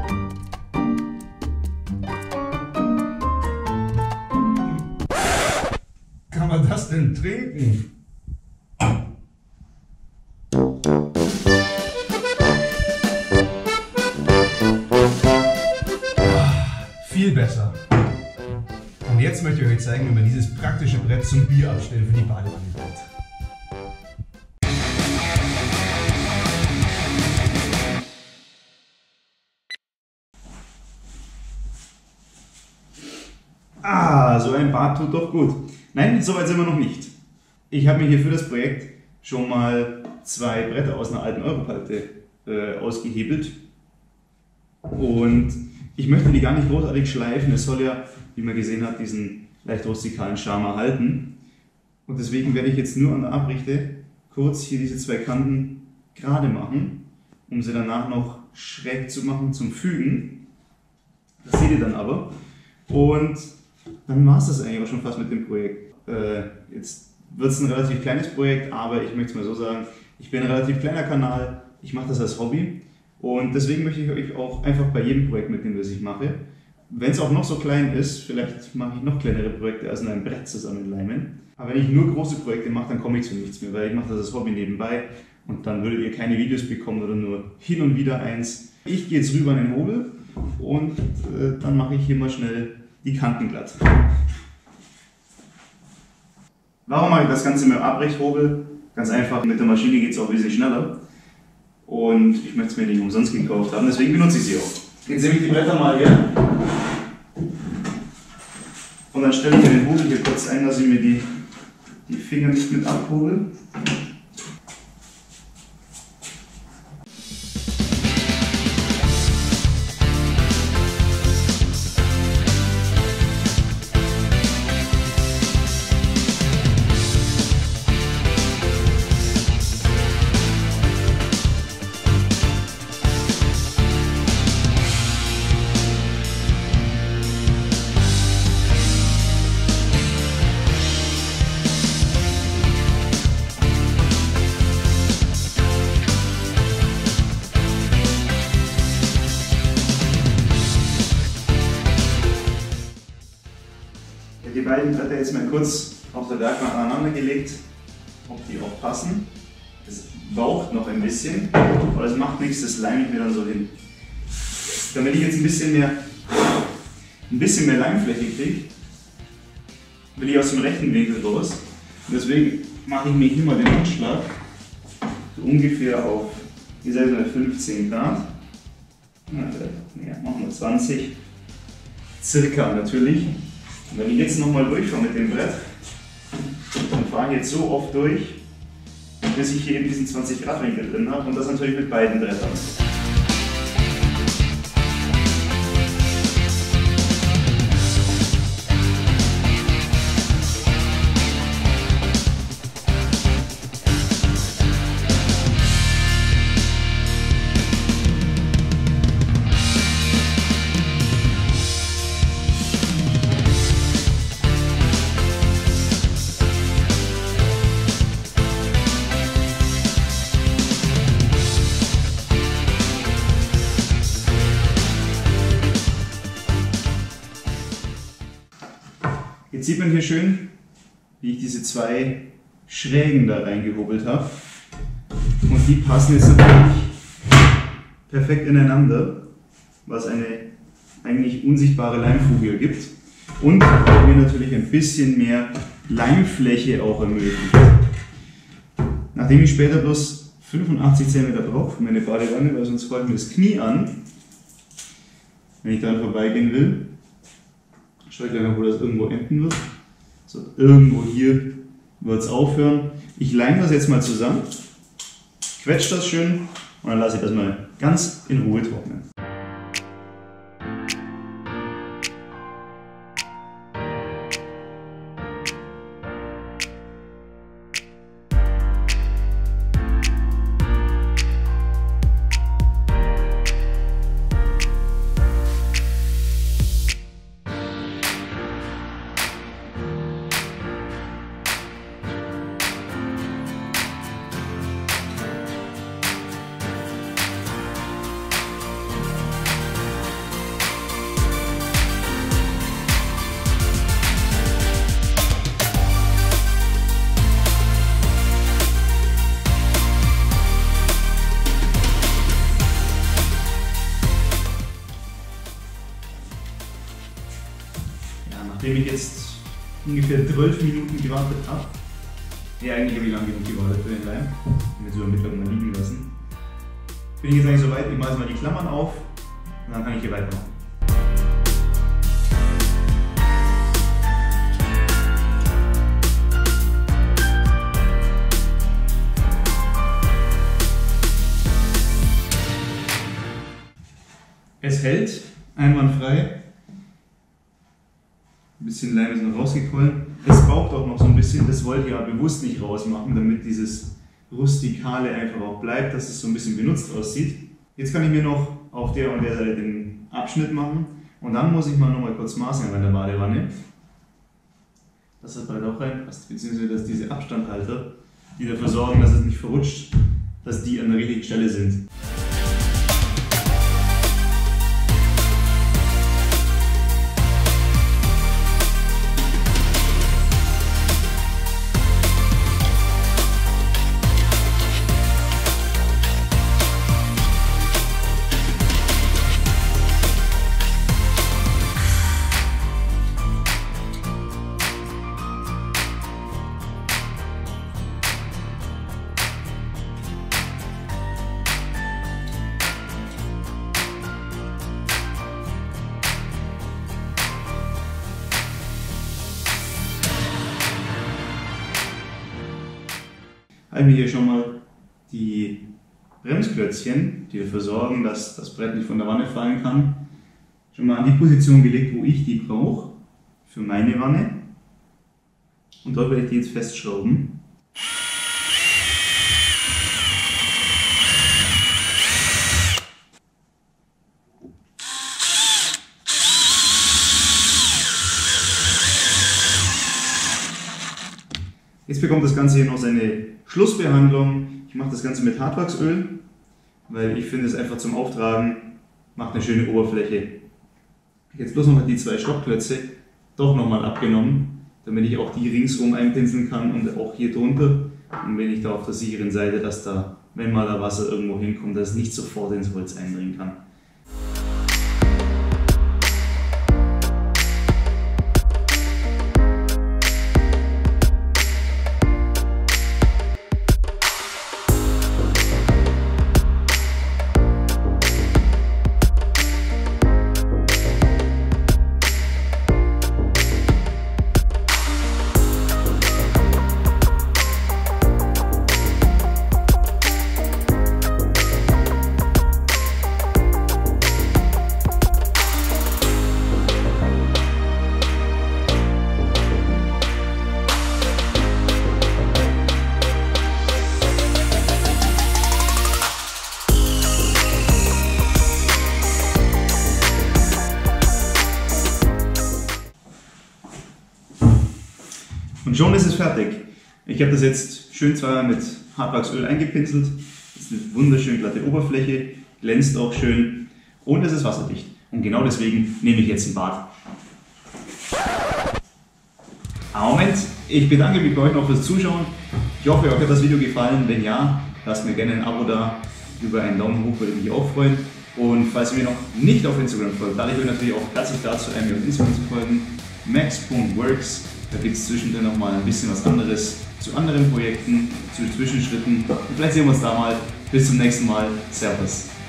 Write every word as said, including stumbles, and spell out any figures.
Kann man das denn trinken? Viel besser. Und jetzt möchte ich euch zeigen, wie man dieses praktische Brett zum Bierabstellen für die Badewanne baut. Ah, so ein Bad tut doch gut. Nein, soweit sind wir noch nicht. Ich habe mir hier für das Projekt schon mal zwei Bretter aus einer alten Europalte äh, ausgehebelt. Und ich möchte die gar nicht großartig schleifen. Es soll ja, wie man gesehen hat, diesen leicht rustikalen Charme erhalten. Und deswegen werde ich jetzt nur an der Abrichte kurz hier diese zwei Kanten gerade machen, um sie danach noch schräg zu machen zum Fügen. Das seht ihr dann aber. Und dann war es das eigentlich auch schon fast mit dem Projekt. Äh, jetzt wird es ein relativ kleines Projekt, aber ich möchte es mal so sagen, ich bin ein relativ kleiner Kanal, ich mache das als Hobby und deswegen möchte ich euch auch einfach bei jedem Projekt mitnehmen, das ich mache. Wenn es auch noch so klein ist, vielleicht mache ich noch kleinere Projekte als in einem Brett zusammenleimen. Aber wenn ich nur große Projekte mache, dann komme ich zu nichts mehr, weil ich mache das als Hobby nebenbei und dann würdet ihr keine Videos bekommen oder nur hin und wieder eins. Ich gehe jetzt rüber an den Hobel und äh, dann mache ich hier mal schnell die Kanten glatt. Warum mache ich das Ganze mit dem Abrechthobel? Ganz einfach, mit der Maschine geht es auch ein bisschen schneller. Und ich möchte es mir nicht umsonst gekauft haben, deswegen benutze ich sie auch. Jetzt nehme ich die Bretter mal her. Und dann stelle ich mir den Hobel hier kurz ein, dass ich mir die, die Finger nicht mit abhobel. Die beiden Bretter jetzt mal kurz auf der Werkbank aneinander gelegt, ob die auch passen. Es braucht noch ein bisschen, aber das macht nichts, das leime ich mir dann so hin. Damit ich jetzt ein bisschen mehr, ein bisschen mehr Leimfläche kriege, will ich aus dem rechten Winkel raus. Und deswegen mache ich mir hier mal den Anschlag, so ungefähr auf, wie gesagt, fünfzehn Grad. Na, ja, machen wir zwanzig, circa natürlich. Und wenn ich jetzt nochmal durchfahre mit dem Brett, dann fahre ich jetzt so oft durch, bis ich hier eben diesen zwanzig Grad Winkel drin habe und das natürlich mit beiden Brettern. Jetzt sieht man hier schön, wie ich diese zwei Schrägen da reingehobelt habe. Und die passen jetzt natürlich perfekt ineinander, was eine eigentlich unsichtbare Leimfuge gibt. Und mir natürlich ein bisschen mehr Leimfläche auch ermöglicht. Nachdem ich später bloß fünfundachtzig Zentimeter brauche für meine Badewanne, weil sonst fällt mir das Knie an, wenn ich dann vorbeigehen will. Schau ich gleich mal, wo das irgendwo enden wird. So, irgendwo hier wird es aufhören. Ich leime das jetzt mal zusammen, quetsche das schön und dann lasse ich das mal ganz in Ruhe trocknen. nachdem ich jetzt ungefähr zwölf Minuten gewartet habe. Ja, eigentlich habe ich lange genug gewartet für den Leim. Ich habe jetzt über Mittag mal liegen lassen. Bin ich jetzt eigentlich soweit, ich mache jetzt mal die Klammern auf und dann kann ich hier weitermachen. Es hält einwandfrei. Ein bisschen Leim ist noch rausgequollen. Es braucht auch noch so ein bisschen, das wollte ich ja bewusst nicht rausmachen, damit dieses Rustikale einfach auch bleibt, dass es so ein bisschen benutzt aussieht. Jetzt kann ich mir noch auf der und der Seite den Abschnitt machen und dann muss ich mal noch mal kurz maßen an der Badewanne. Dass das bald auch reinpasst, beziehungsweise dass diese Abstandhalter, die dafür sorgen, dass es nicht verrutscht, dass die an der richtigen Stelle sind. Habe mir hier schon mal die Bremsklötzchen, die dafür sorgen, dass das Brett nicht von der Wanne fallen kann, schon mal an die Position gelegt, wo ich die brauche, für meine Wanne. Und dort werde ich die jetzt festschrauben. Jetzt bekommt das Ganze hier noch seine Schlussbehandlung. Ich mache das Ganze mit Hartwachsöl, weil ich finde es einfach zum Auftragen, macht eine schöne Oberfläche. Jetzt bloß noch die zwei Stockklötze doch nochmal abgenommen, damit ich auch die ringsrum einpinseln kann und auch hier drunter. Und wenn ich da auf der sicheren Seite, dass da, wenn mal da Wasser irgendwo hinkommt, dass es nicht sofort ins Holz eindringen kann. Und schon ist es fertig. Ich habe das jetzt schön zweimal mit Hartwachsöl eingepinselt. Das ist eine wunderschön glatte Oberfläche, glänzt auch schön und es ist wasserdicht. Und genau deswegen nehme ich jetzt ein Bad. Aber Moment, ich bedanke mich bei euch noch fürs Zuschauen. Ich hoffe, euch hat das Video gefallen. Wenn ja, lasst mir gerne ein Abo da. Über einen Daumen hoch würde mich auch freuen. Und falls ihr mir noch nicht auf Instagram folgt, lade ich euch natürlich auch herzlich dazu ein, mir auf Instagram zu folgen. max punkt works. Da gibt es zwischendrin noch mal ein bisschen was anderes zu anderen Projekten, zu Zwischenschritten. Und vielleicht sehen wir uns da mal. Bis zum nächsten Mal. Servus.